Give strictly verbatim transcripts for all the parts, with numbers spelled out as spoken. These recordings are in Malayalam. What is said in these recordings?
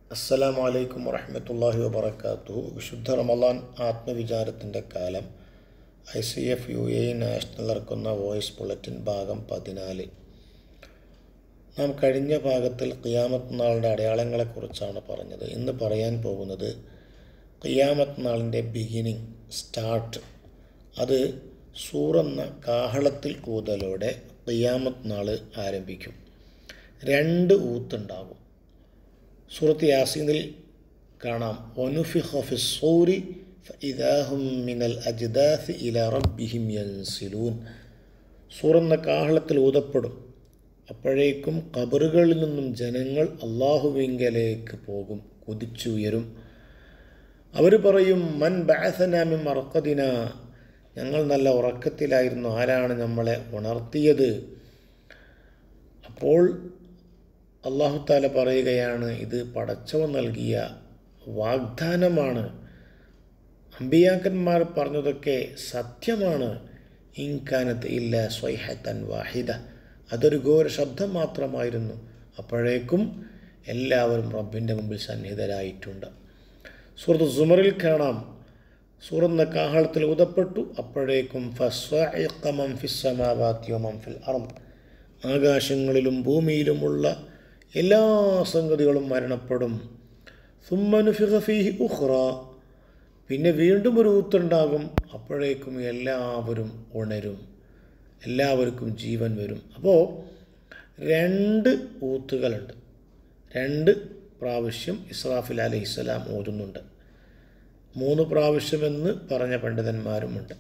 അസ്സലാമു അലൈക്കും വറഹ്മത്തുള്ളാഹി വബറകാതുഹു. വിശുദ്ധ റമളാൻ ആത്മവിചാരത്തിൻ്റെ കാലം I C F U A national ഇറക്കുന്ന വോയിസ് ബുള്ളറ്റിൻ ഭാഗം പതിനാല്. നാം കഴിഞ്ഞ ഭാഗത്തിൽ ഖിയാമത്ത് നാളിൻ്റെ അടയാളങ്ങളെക്കുറിച്ചാണ് പറഞ്ഞത്. ഇന്ന് പറയാൻ പോകുന്നത് ഖിയാമത്ത് നാളിൻ്റെ ബിഗിനിങ്, സ്റ്റാർട്ട്. അത് സൂറെന്ന കാഹളത്തിൽ ഊതലോടെ ഖിയാമത്ത് നാൾ ആരംഭിക്കും. രണ്ട് ഊത്തുണ്ടാകും. സൂറത്ത് യാസീനിൽ കാണാം, വനുഫിഖ ഫിസ്സൂരി ഫഇദാഹും മിനൽ അജ്ദാഥി ഇലാ റബ്ബിഹിം യൻസിലൂൻ. സൂറെന്ന കാഹളത്തിൽ ഊതപ്പെടും. അപ്പോഴേക്കും ഖബറുകളിൽ നിന്നും ജനങ്ങൾ അള്ളാഹുവിങ്കലേക്ക് പോകും, കുതിച്ചുയരും. അവർ പറയും, മൻ ബഅസനാ മിൻ മർഖദിന, ഞങ്ങൾ നല്ല ഉറക്കത്തിലായിരുന്നു, ആരാണ് നമ്മളെ ഉണർത്തിയത്? അപ്പോൾ അല്ലാഹു തആല പറയുകയാണ്, ഇത് പടച്ചവൻ നൽകിയ വാഗ്ദാനമാണ്, അമ്പിയാക്കന്മാർ പറഞ്ഞതൊക്കെ സത്യമാണ്. ഇൻകാനത്ത് ഇല്ല സ്വൈഹത്തൻ വാഹിദ, അതൊരു ഘോര ശബ്ദം മാത്രമായിരുന്നു. അപ്പോഴേക്കും എല്ലാവരും റബ്ബിൻ്റെ മുമ്പിൽ സന്നിഹിതരായിട്ടുണ്ട്. സൂറത്ത് സുമറിൽ കാണാം, സൂറെന്ന കാഹളത്തിൽ ഊതപ്പെട്ടു. അപ്പോഴേക്കും ഫസ്വഇഖ മൻ ഫിസ്സമാവാതി വമൻ ഫിൽ അർദ്, ആകാശങ്ങളിലും ഭൂമിയിലുമുള്ള എല്ലാ സംഗതികളും മരണപ്പെടും. സുമ്മ നുഫിഖ ഫീഹി ഉഖ്റ, പിന്നെ വീണ്ടും ഒരു ഊത്തുണ്ടാകും. അപ്പോഴേക്കും എല്ലാവരും ഉണരും, എല്ലാവർക്കും ജീവൻ വരും. അപ്പോൾ രണ്ട് ഊത്തുകളുണ്ട്. രണ്ട് പ്രാവശ്യം ഇസ്രാഫിൽ അലൈഹിസ്സലാം ഊതുന്നുണ്ട്. മൂന്ന് പ്രാവശ്യമെന്ന് പറഞ്ഞ പണ്ഡിതന്മാരുമുണ്ട്.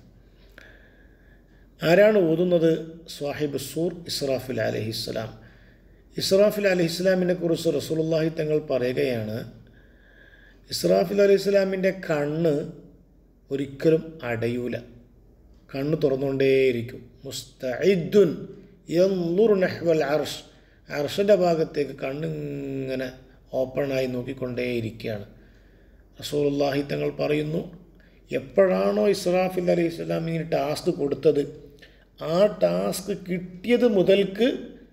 ആരാണ് ഊതുന്നത്? സ്വാഹിബ് സൂർ ഇസ്രാഫിൽ അലൈഹിസ്സലാം. ഇസ്രാഫിൽ അലൈഹിസ്സലാമിനെ കുറിച്ച് റസൂലുള്ളാഹി തങ്ങൾ പറയുകയാണ്, ഇസ്രാഫിൽ അലൈഹിസ്സലാമിൻ്റെ കണ്ണ് ഒരിക്കലും അടയൂല, കണ്ണ് തുറന്നുകൊണ്ടേയിരിക്കും. മുസ്തഇദ്ദുൻ യൻളുറു നഹ്വൽ അർഷ്, അർഷിൻ്റെ ഭാഗത്തേക്ക് കണ്ണിങ്ങനെ ഓപ്പണായി നോക്കിക്കൊണ്ടേയിരിക്കുകയാണ്. റസൂലുള്ളാഹി തങ്ങൾ പറയുന്നു, എപ്പോഴാണോ ഇസ്രാഫിൽ അലൈഹിസ്സലാമിന് ടാസ്ക് കൊടുത്തത്, ആ ടാസ്ക് കിട്ടിയത് മുതൽക്ക്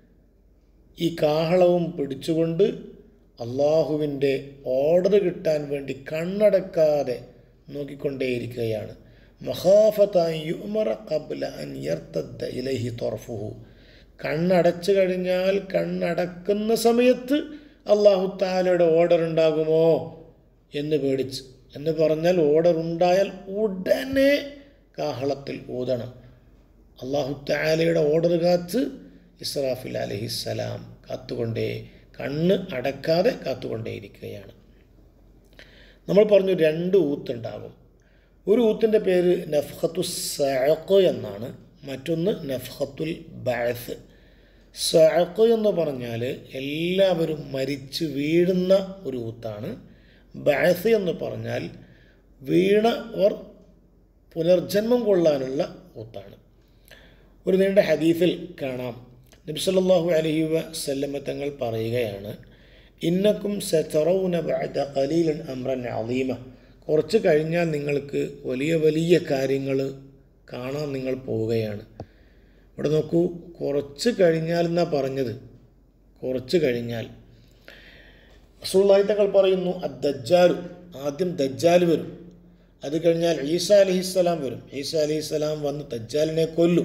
ഈ കാഹളവും പിടിച്ചുകൊണ്ട് അള്ളാഹുവിൻ്റെ ഓർഡർ കിട്ടാൻ വേണ്ടി കണ്ണടക്കാതെ നോക്കിക്കൊണ്ടേയിരിക്കുകയാണ്. മഖാഫത യുമറ ഖബ്ല അൻ യർതദ്ദ ഇലൈഹി ത്വർഫുഹു, കണ്ണടച്ചു കഴിഞ്ഞാൽ കണ്ണടക്കുന്ന സമയത്ത് അള്ളാഹു തആലയുടെ ഓർഡർ ഉണ്ടാകുമോ എന്ന് പേടിച്ച്. എന്ന് പറഞ്ഞാൽ ഓർഡർ ഉണ്ടായാൽ ഉടനെ കാഹളത്തിൽ ഊതണം. അള്ളാഹു തആലയുടെ ഓർഡർ കാത്ത് ഇസ്രാഫിൽ അലൈഹിസ്സലാം കാത്തുകൊണ്ടേ, കണ്ണ് അടക്കാതെ കാത്തുകൊണ്ടേയിരിക്കുകയാണ്. നമ്മൾ പറഞ്ഞു രണ്ട് ഊത്തുണ്ടാകും. ഒരു ഊത്തിൻ്റെ പേര് നഫ്ഖത്തു സഅഖ് എന്നാണ്, മറ്റൊന്ന് നഫ്ഖത്തുൽ ബഅസ്. സഅഖ് എന്ന് പറഞ്ഞാൽ എല്ലാവരും മരിച്ച് വീഴുന്ന ഒരു ഊത്താണ്. ബഅസ് എന്ന് പറഞ്ഞാൽ വീണവർ പുനർജന്മം കൊള്ളാനുള്ള ഊത്താണ്. ഒരു നീണ്ട ഹദീസിൽ കാണാം, നബി സല്ലല്ലാഹു അലൈഹി വസല്ലമ തങ്ങൾ പറയുകയാണ്, ഇന്നക്കും സതറൗന ബഅദ ഖലീലൻ അംറൻ അളീമ, കുറച്ച് കഴിഞ്ഞാൽ നിങ്ങൾക്ക് വലിയ വലിയ കാര്യങ്ങൾ കാണാൻ നിങ്ങൾ പോവുകയാണ്. ഇവിടെ നോക്കൂ, കുറച്ച് കഴിഞ്ഞാൽ എന്നാണ് പറഞ്ഞത്, കുറച്ച് കഴിഞ്ഞാൽ. റസൂലുള്ളാഹി തങ്ങൾ പറയുന്നു, അദ്ദജ്ജാലു, ആദ്യം ദജ്ജാൽ വരും, അത് കഴിഞ്ഞാൽ ഈസാ അലൈഹിസ്സലാം വരും. ഈസാ അലൈഹിസ്സലാം വന്ന് ദജ്ജാലിനെ കൊല്ലും.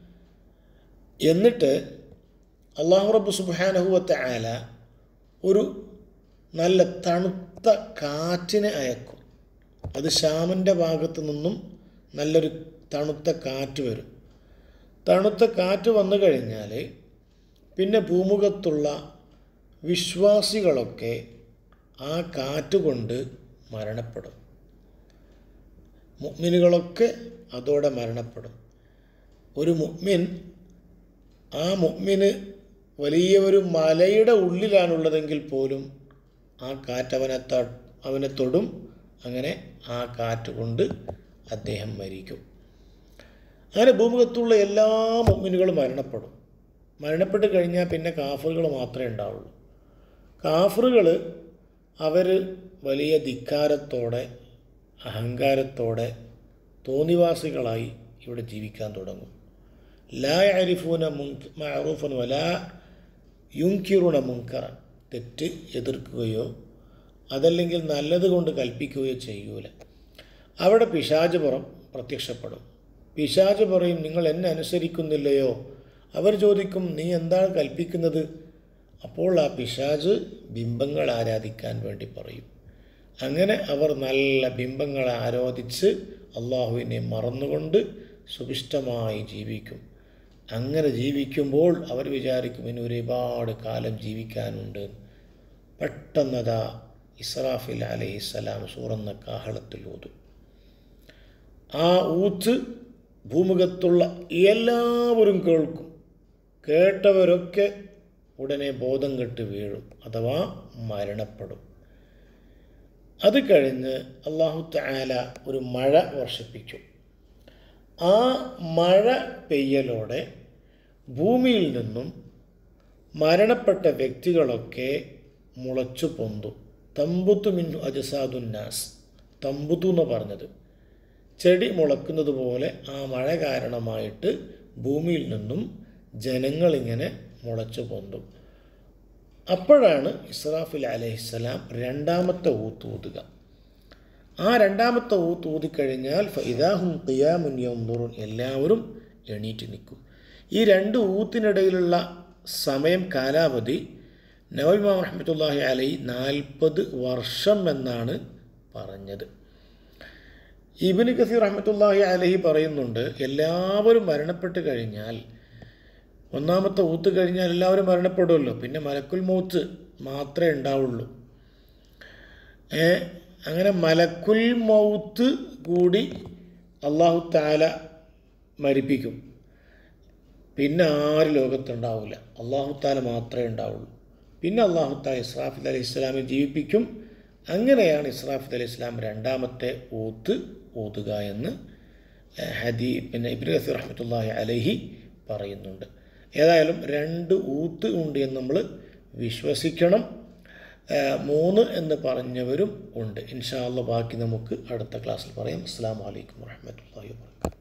എന്നിട്ട് അല്ലാഹു റബ്ബ് സുബ്ഹാനഹു വ തആല ഒരു നല്ല തണുത്ത കാറ്റിനെ അയക്കും. അത് ഷാമിൻ്റെ ഭാഗത്ത് നിന്നും നല്ലൊരു തണുത്ത കാറ്റ് വരും. തണുത്ത കാറ്റ് വന്നു കഴിഞ്ഞാൽ പിന്നെ ഭൂമുഖത്തുള്ള വിശ്വാസികളൊക്കെ ആ കാറ്റ് കൊണ്ട് മരണപ്പെടും. മുഅ്മിനുകളൊക്കെ അതോടെ മരണപ്പെടും. ഒരു മുഅ്മിൻ, ആ മുഅ്മിന് വലിയ ഒരു മലയുടെ ഉള്ളിലാണുള്ളതെങ്കിൽ പോലും ആ കാറ്റ് അവനെ ത അവനെ തൊടും. അങ്ങനെ ആ കാറ്റ് കൊണ്ട് അദ്ദേഹം മരിക്കും. അങ്ങനെ ഭൂമുഖത്തുള്ള എല്ലാ മുഅ്മിനുകളും മരണപ്പെടും. മരണപ്പെട്ട് കഴിഞ്ഞാൽ പിന്നെ കാഫറുകൾ മാത്രമേ ഉണ്ടാവുള്ളൂ. കാഫറുകൾ അവർ വലിയ ധിക്കാരത്തോടെ, അഹങ്കാരത്തോടെ, തോന്നിവാസികളായി ഇവിടെ ജീവിക്കാൻ തുടങ്ങും. ലാ യഅരിഫൂന മഅറൂഫൻ വലാ യുൻകിറൂന മുൻകറൻ, തെറ്റ് എതിർക്കുകയോ അതല്ലെങ്കിൽ നല്ലത് കൊണ്ട് കൽപ്പിക്കുകയോ ചെയ്യൂല. അവിടെ പിശാച് പുറം പ്രത്യക്ഷപ്പെടും. പിശാച് പറയും, നിങ്ങൾ എന്നെ അനുസരിക്കുന്നില്ലയോ? അവർ ചോദിക്കും, നീ എന്താണ് കൽപ്പിക്കുന്നത്? അപ്പോൾ ആ പിശാച് ബിംബങ്ങൾ ആരാധിക്കാൻ വേണ്ടി പറയും. അങ്ങനെ അവർ നല്ല ബിംബങ്ങൾ ആരാധിച്ച് അള്ളാഹുവിനെ മറന്നുകൊണ്ട് സുഭിഷ്ടമായി ജീവിക്കും. അങ്ങനെ ജീവിക്കുമ്പോൾ അവർ വിചാരിക്കും ഇനി ഒരുപാട് കാലം ജീവിക്കാനുണ്ട്. പെട്ടെന്നതാ ഇസ്രാഫിൽ അലൈഹിസ്സലാം സൂറന്ന കാഹളത്തിൽ ഊതും. ആ ഊത്ത് ഭൂമുഖത്തുള്ള എല്ലാവരും കേൾക്കും. കേട്ടവരൊക്കെ ഉടനെ ബോധം കെട്ട് വീഴും, അഥവാ മരണപ്പെടും. അത് കഴിഞ്ഞ് അല്ലാഹു തആല ഒരു മഴ വർഷിപ്പിക്കും. ആ മഴ പെയ്യലോടെ ഭൂമിയിൽ നിന്നും മരണപ്പെട്ട വ്യക്തികളൊക്കെ മുളച്ചു പൊന്തും. തമ്പുത്തു മിന്നു അജ്സാദുന്നാസ്, തമ്പുത്തു എന്ന് പറഞ്ഞത് ചെടി മുളക്കുന്നത് പോലെ ആ മഴ കാരണമായിട്ട് ഭൂമിയിൽ നിന്നും ജനങ്ങളിങ്ങനെ മുളച്ചു പൊന്തും. അപ്പോഴാണ് ഇസ്രാഫിൽ അലൈഹിസ്സലാം രണ്ടാമത്തെ ഊത്ത് ഊതുക. ആ രണ്ടാമത്തെ ഊത്ത് ഊതിക്കഴിഞ്ഞാൽ ഫഇദാഹും ഖിയാമുൻ യൻദുറൂൻ, എല്ലാവരും എണീറ്റ് നിൽക്കും. ഈ രണ്ട് ഊത്തിനിടയിലുള്ള സമയം കാലാവധി നവവി ഇമാം റഹ്മത്തുള്ളാഹി അലൈഹി നാൽപ്പത് വർഷം എന്നാണ് പറഞ്ഞത്. ഇബ്നു കസീർ റഹ്മത്തുള്ളാഹി അലൈഹി പറയുന്നുണ്ട്, എല്ലാവരും മരണപ്പെട്ട് കഴിഞ്ഞാൽ, ഒന്നാമത്തെ ഊത്ത് കഴിഞ്ഞാൽ എല്ലാവരും മരണപ്പെടുമല്ലോ, പിന്നെ മലക്കുൽ മൗത്ത് മാത്രമേ ഉണ്ടാവുള്ളൂ. ഏ അങ്ങനെ മലക്കുൽ മൗത്ത് കൂടി അല്ലാഹു തആല മരിപ്പിക്കും. പിന്നെ ആരും ലോകത്തുണ്ടാവില്ല, അല്ലാഹു തആല മാത്രമേ ഉണ്ടാവുള്ളൂ. പിന്നെ അല്ലാഹു തആല ഇസ്രാഫീൽ അലൈഹിസ്സലാമിനെ ജീവിപ്പിക്കും. അങ്ങനെയാണ് ഇസ്രാഫീൽ അലൈഹിസ്സലാം രണ്ടാമത്തെ ഊത്ത് ഊതുക എന്ന് ഹദീ പിന്നെ ഇബ്നു കസീർ റഹ്മത്തുള്ളാഹി അലൈഹി പറയുന്നുണ്ട്. ഏതായാലും രണ്ട് ഊത്ത് ഉണ്ട് എന്ന് നമ്മൾ വിശ്വസിക്കണം. മൂന്ന് എന്ന് പറഞ്ഞവരും ഉണ്ട്. ഇൻഷാ അല്ലാഹ് ബാക്കി നമുക്ക് അടുത്ത ക്ലാസ്സിൽ പറയാം. അസ്സലാമു അലൈക്കും വറഹ്മത്തുള്ളാഹി വബറകാതുഹു.